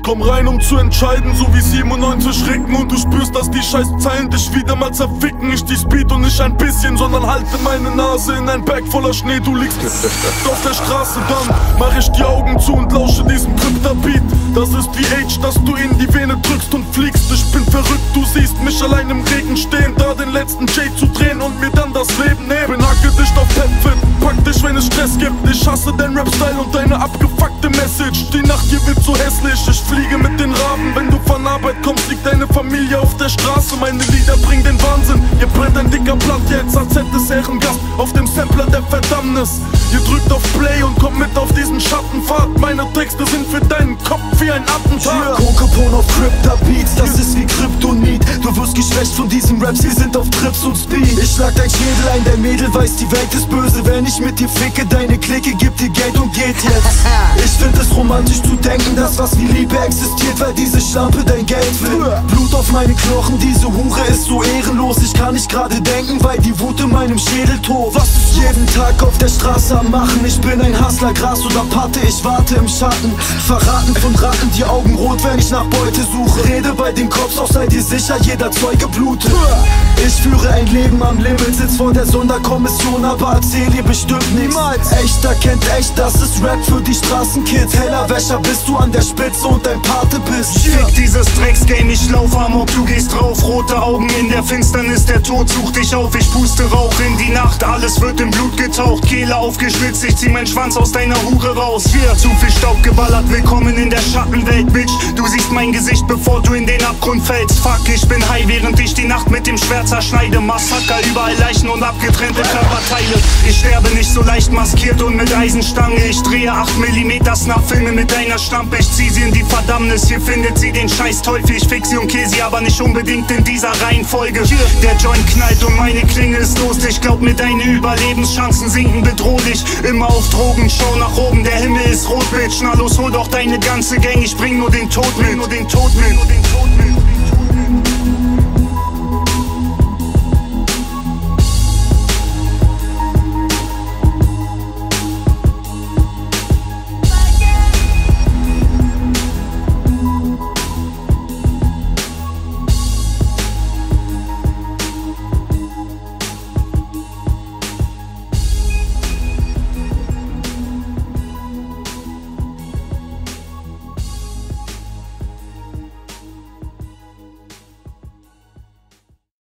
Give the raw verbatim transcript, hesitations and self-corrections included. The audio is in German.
komm rein, um zu entscheiden, so wie siebenundneunzig Recken. Und du spürst, dass die scheiß Zeilen dich wieder mal zerficken. Ich die Speed und nicht ein bisschen, sondern halte meine Nase in ein Berg voller Schnee. Du liegst auf der Straße, dann mach ich die Augen zu und lausche diesem Krypta-Beat. Das ist wie Age, dass du in die Vene drückst und fliegst. Ich bin verrückt, du siehst mich allein im Regen stehen, da den letzten J zu drehen und mir dann das Leben nehmen. Bin hackedicht auf Petfit, pack dich, wenn es Stress gibt. Ich hasse dein Rap-Style und deine abgefuckte Message. Die Nacht hier wird so hässlich, ich fliege mit den Raben. Wenn du von Arbeit kommst, liegt deine Familie auf der Straße. Meine Lieder bringen den Wahnsinn, ihr brennt ein dicker Blatt jetzt, als hätte es Ehrengast auf dem Sampler der Verdammnis. Ihr drückt auf Play und kommt mit auf diesen Schattenpfad. Meine Texte sind für deinen Kopf wie ein Attentat. Kokopon auf Krypta-Beats, das ist wie Kryptonit. Du wirst geschwächt von diesen Raps, sie sind auf Trips und Speed. Ich schlag dein Schädel ein, dein Mädel weiß, die Welt ist böse. Wenn ich mit dir ficke, deine Clique gibt dir Geld und geht jetzt. Ich find es romantisch zu denken, dass was wie Liebe existiert, weil diese Schlampe dein Geld will. Blut auf meine Knochen, diese Hure ist so ehrenlos. Ich kann nicht gerade denken, weil die Wut in meinem Schädel tobt. Was ist jeden Tag auf der Straße am Machen? Ich bin ein Hustler, Gras oder Patte, ich warte im Schatten. Verraten von Ratten, die Augen rot, wenn ich nach Beute suche. Rede bei den Cops, auch seid ihr sicher, jeder Zeuge blutet. Ich führe ein Leben am Limit, sitz vor der Sonderkommission, aber erzähl ihr bestimmt nichts. Echter kennt echt, das ist Rap für die Straßenkids. Hellerwäscher bist du an der Spitze und dein Pate bist. Fick dieses Drecksgame, ich lauf amok, du gehst drauf. Rote Augen in der Finsternis, der Tod sucht dich auf. Ich puste Rauch in die Nacht, alles wird in Blut getaucht. Kehle aufgeschlitzt, ich zieh meinen Schwanz aus deiner Hure raus. Hier, zu viel Staub geballert, willkommen in der Schattenwelt, Bitch. Du siehst mein Gesicht, bevor du in den Abgrund fällst. Fuck, ich bin high, während ich die Nacht mit dem Schwert zerschneide. Massaker, überall Leichen und abgetrennte Körperteile. Ich sterbe nicht so leicht maskiert und mit Eisenstange. Ich drehe acht Millimeter Snap-Filme mit deiner Stampe. Ich zieh sie in die Verdammnis, hier findet sie den scheiß Teufel. Ich fix sie und kill sie, aber nicht unbedingt in dieser Reihenfolge. Der Joint knallt und meine Klinge ist los. Ich glaub mir, deine Überlebenschancen sinken bedrohlich. Immer auf Drogen, schau nach oben, der Himmel ist rot, Bitch. Na los, hol doch deine ganze Gang, ich bring nur den Tod mit. Nur den Tod mit, nur den Tod mit.